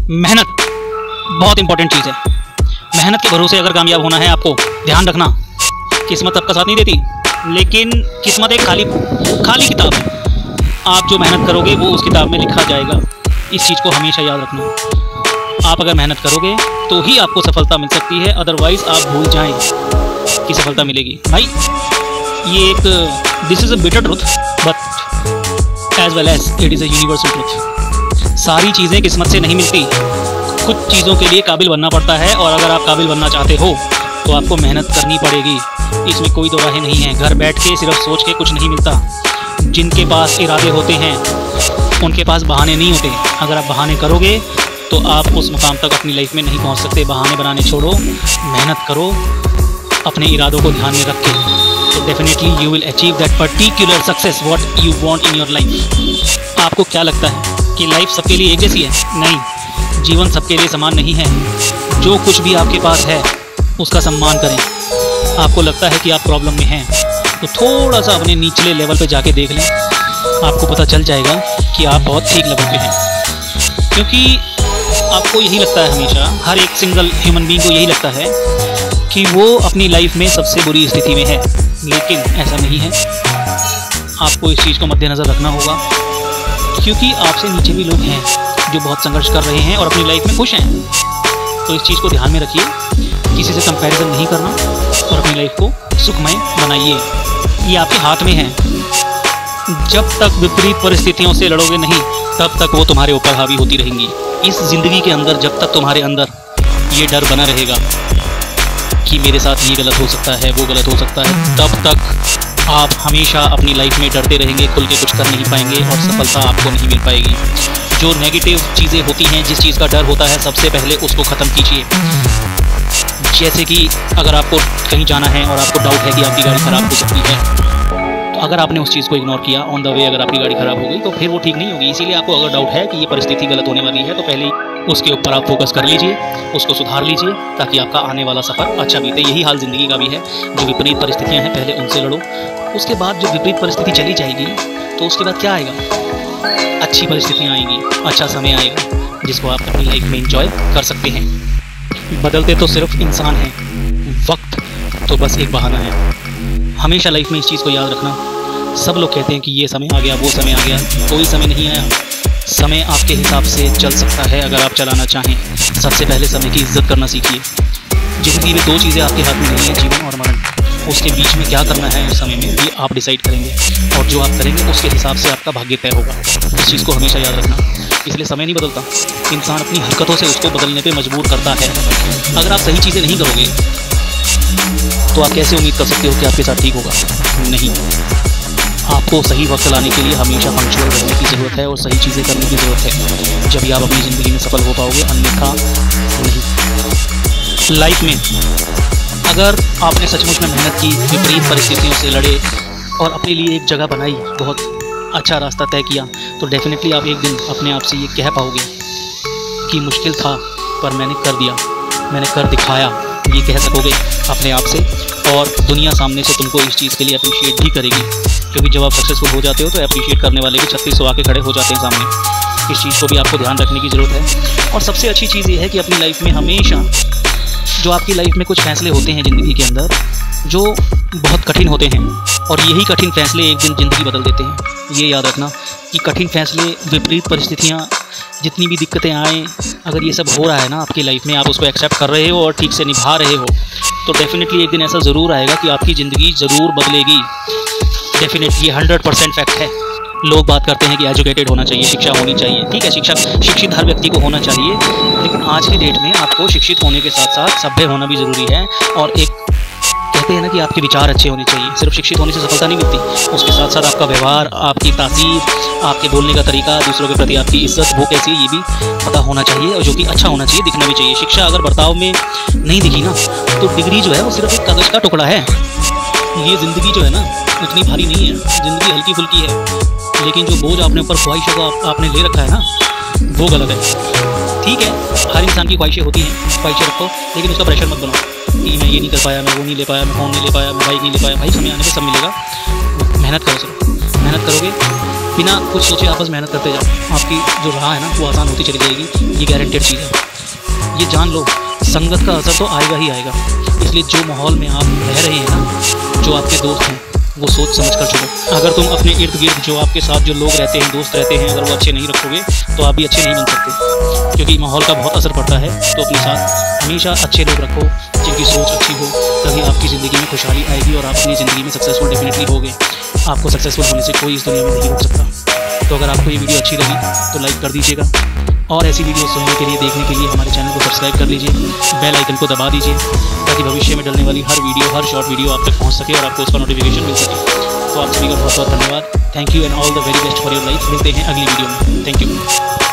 मेहनत बहुत इंपॉर्टेंट चीज़ है। मेहनत के भरोसे अगर कामयाब होना है आपको, ध्यान रखना किस्मत आपका साथ नहीं देती, लेकिन किस्मत एक खाली किताब है। आप जो मेहनत करोगे वो उस किताब में लिखा जाएगा। इस चीज़ को हमेशा याद रखना। आप अगर मेहनत करोगे तो ही आपको सफलता मिल सकती है, अदरवाइज़ आप भूल जाएं कि सफलता मिलेगी। भाई ये एक this is a bitter truth but as well as it is a universal truth. सारी चीज़ें किस्मत से नहीं मिलती, कुछ चीज़ों के लिए काबिल बनना पड़ता है, और अगर आप काबिल बनना चाहते हो तो आपको मेहनत करनी पड़ेगी। इसमें कोई दो राहें नहीं है। घर बैठ के सिर्फ सोच के कुछ नहीं मिलता। जिनके पास इरादे होते हैं उनके पास बहाने नहीं होते। अगर आप बहाने करोगे तो आप उस मुकाम तक अपनी लाइफ में नहीं पहुंच सकते। बहाने बनाने छोड़ो, मेहनत करो अपने इरादों को ध्यान में रख के, तो definitely you will achieve that particular success what you want in your life. आपको क्या लगता है कि लाइफ सबके लिए एक जैसी है? नहीं, जीवन सबके लिए समान नहीं है। जो कुछ भी आपके पास है उसका सम्मान करें। आपको लगता है कि आप प्रॉब्लम में हैं तो थोड़ा सा अपने निचले लेवल पे जाके देख लें, आपको पता चल जाएगा कि आप बहुत ठीक लेवल पे हैं। क्योंकि आपको यही लगता है, हमेशा हर एक सिंगल ह्यूमन बीइंग को यही लगता है कि वो अपनी लाइफ में सबसे बुरी स्थिति में है, लेकिन ऐसा नहीं है। आपको इस चीज़ को मद्देनज़र रखना होगा, क्योंकि आपसे नीचे भी लोग हैं जो बहुत संघर्ष कर रहे हैं और अपनी लाइफ में खुश हैं। तो इस चीज़ को ध्यान में रखिए, किसी से कंपैरिजन नहीं करना और अपनी लाइफ को सुखमय बनाइए। ये आपके हाथ में है। जब तक विपरीत परिस्थितियों से लड़ोगे नहीं, तब तक वो तुम्हारे ऊपर हावी होती रहेंगी। इस ज़िंदगी के अंदर जब तक तुम्हारे अंदर ये डर बना रहेगा कि मेरे साथ ये गलत हो सकता है, वो गलत हो सकता है, तब तक आप हमेशा अपनी लाइफ में डरते रहेंगे, खुल के कुछ कर नहीं पाएंगे और सफलता आपको नहीं मिल पाएगी। जो नेगेटिव चीज़ें होती हैं, जिस चीज़ का डर होता है, सबसे पहले उसको ख़त्म कीजिए। जैसे कि अगर आपको कहीं जाना है और आपको डाउट है कि आपकी गाड़ी ख़राब हो सकती है, तो अगर आपने उस चीज़ को इग्नोर किया, ऑन द वे अगर आपकी गाड़ी ख़राब हो गई तो फिर वो ठीक नहीं होगी। इसीलिए आपको अगर डाउट है कि ये परिस्थिति गलत होने वाली है, तो पहले उसके ऊपर आप फोकस कर लीजिए, उसको सुधार लीजिए, ताकि आपका आने वाला सफ़र अच्छा बीते। यही हाल ज़िंदगी का भी है। जो विपरीत परिस्थितियाँ हैं, पहले उनसे लड़ो। उसके बाद जब विपरीत परिस्थिति चली जाएगी तो उसके बाद क्या आएगा? अच्छी परिस्थितियाँ आएंगी, अच्छा समय आएगा जिसको आप अपनी लाइफ में एंजॉय कर सकते हैं। बदलते तो सिर्फ इंसान हैं, वक्त तो बस एक बहाना है। हमेशा लाइफ में इस चीज़ को याद रखना। सब लोग कहते हैं कि ये समय आ गया, वो समय आ गया। कोई समय नहीं आया। समय आपके हिसाब से चल सकता है अगर आप चलाना चाहें। सबसे पहले समय की इज्जत करना सीखिए। ज़िंदगी में दो चीज़ें आपके हाथ में नहीं है, जीवन और मरण। उसके बीच में क्या करना है उस समय में, ये आप डिसाइड करेंगे, और जो आप करेंगे उसके हिसाब से आपका भाग्य तय होगा। इस चीज़ को हमेशा याद रखना। इसलिए समय नहीं बदलता, इंसान अपनी हरकतों से उसको बदलने पे मजबूर करता है। अगर आप सही चीज़ें नहीं करोगे तो आप कैसे उम्मीद कर सकते हो कि आपके साथ ठीक होगा? नहीं। आपको सही वक्त लाने के लिए हमेशा पंक्चुअल रहने की ज़रूरत है और सही चीज़ें करने की ज़रूरत है, जब भी आप अपनी ज़िंदगी में सफल हो पाओगे, अन्यथा नहीं। लाइफ में अगर आपने सचमुच में मेहनत की, विपरीत परिस्थितियों से लड़े और अपने लिए एक जगह बनाई, बहुत अच्छा रास्ता तय किया, तो डेफिनेटली आप एक दिन अपने आप से ये कह पाओगे कि मुश्किल था पर मैंने कर दिया, मैंने कर दिखाया। ये कह सकोगे अपने आप से, और दुनिया सामने से तुमको इस चीज़ के लिए अप्रिशिएट भी करेगी। क्योंकि जब आप सक्सेसफुल हो जाते हो तो अप्रिशिएट करने वाले भी 3600 आके खड़े हो जाते हैं सामने। इस चीज़ को भी आपको ध्यान रखने की ज़रूरत है। और सबसे अच्छी चीज़ ये है कि अपनी लाइफ में हमेशा जो आपकी लाइफ में कुछ फैसले होते हैं ज़िंदगी के अंदर, जो बहुत कठिन होते हैं, और यही कठिन फैसले एक दिन ज़िंदगी बदल देते हैं। ये याद रखना कि कठिन फैसले, विपरीत परिस्थितियाँ, जितनी भी दिक्कतें आएँ, अगर ये सब हो रहा है ना आपकी लाइफ में, आप उसको एक्सेप्ट कर रहे हो और ठीक से निभा रहे हो, तो डेफिनेटली एक दिन ऐसा ज़रूर आएगा कि आपकी ज़िंदगी ज़रूर बदलेगी। डेफिनेटली 100% फैक्ट है। लोग बात करते हैं कि एजुकेटेड होना चाहिए, शिक्षा होनी चाहिए। ठीक है, शिक्षित हर व्यक्ति को होना चाहिए, लेकिन आज की डेट में आपको शिक्षित होने के साथ साथ सभ्य होना भी ज़रूरी है। और एक कहते हैं ना कि आपके विचार अच्छे होने चाहिए। सिर्फ शिक्षित होने से सफलता नहीं मिलती, उसके साथ साथ आपका व्यवहार, आपकी तासीर, आपके बोलने का तरीका, दूसरों के प्रति आपकी इज्जत, वो कैसी है ये भी पता होना चाहिए, और जो कि अच्छा होना चाहिए, दिखना भी चाहिए। शिक्षा अगर बर्ताव में नहीं दिखी ना, तो डिग्री जो है वो सिर्फ एक कागज़ का टुकड़ा है। ये ज़िंदगी जो है ना उतनी भारी नहीं है, ज़िंदगी हल्की फुल्की है, लेकिन जो बोझ आपने ऊपर ख्वाहिशों का आपने ले रखा है ना, वो गलत है। ठीक है, हर इंसान की ख्वाहिशें होती हैं, ख्वाहिशें रखो, लेकिन उसका प्रेशर मत बनाओ कि मैं ये नहीं कर पाया, मैं वो नहीं ले पाया, मैं फ़ोन नहीं ले पाया, मैं बाइक नहीं ले पाया। भाई समय आने पे सब मिलेगा। मेहनत करो, सिर्फ मेहनत करोगे बिना कुछ सोचे आप बस मेहनत करते जाओ, आपकी जो राह है ना वो आसान होती चली जाएगी। ये गारंटेड चीज़ है, ये जान लो। संगत का असर तो आएगा ही आएगा, इसलिए जो माहौल में आप रह रहे हैं ना, जो आपके दोस्त हैं, वो सोच समझ कर चलो। अगर तुम अपने इर्द गिर्द जो आपके साथ जो लोग रहते हैं, दोस्त रहते हैं, अगर वो अच्छे नहीं रखोगे तो आप भी अच्छे नहीं बन सकते, क्योंकि माहौल का बहुत असर पड़ता है। तो अपने साथ हमेशा अच्छे लोग रखो जिनकी सोच अच्छी हो, तभी आपकी ज़िंदगी में खुशहाली आएगी और आप अपनी ज़िंदगी में सक्सेसफुल डेफिनेटली होगे। आपको सक्सेसफुल होने से कोई इस दुनिया में नहीं रोक सकता। तो अगर आपको ये वीडियो अच्छी लगी तो लाइक कर दीजिएगा, और ऐसी वीडियो सुनने के लिए, देखने के लिए हमारे चैनल को सब्सक्राइब कर लीजिए, बेल आइकन को दबा दीजिए, ताकि भविष्य में डलने वाली हर वीडियो, हर शॉर्ट वीडियो आप तक पहुंच सके और आपको उसका नोटिफिकेशन मिल सके। तो आप सभी का बहुत बहुत धन्यवाद। Thank you and all the very best for your life. मिलते हैं अगली वीडियो में। Thank you.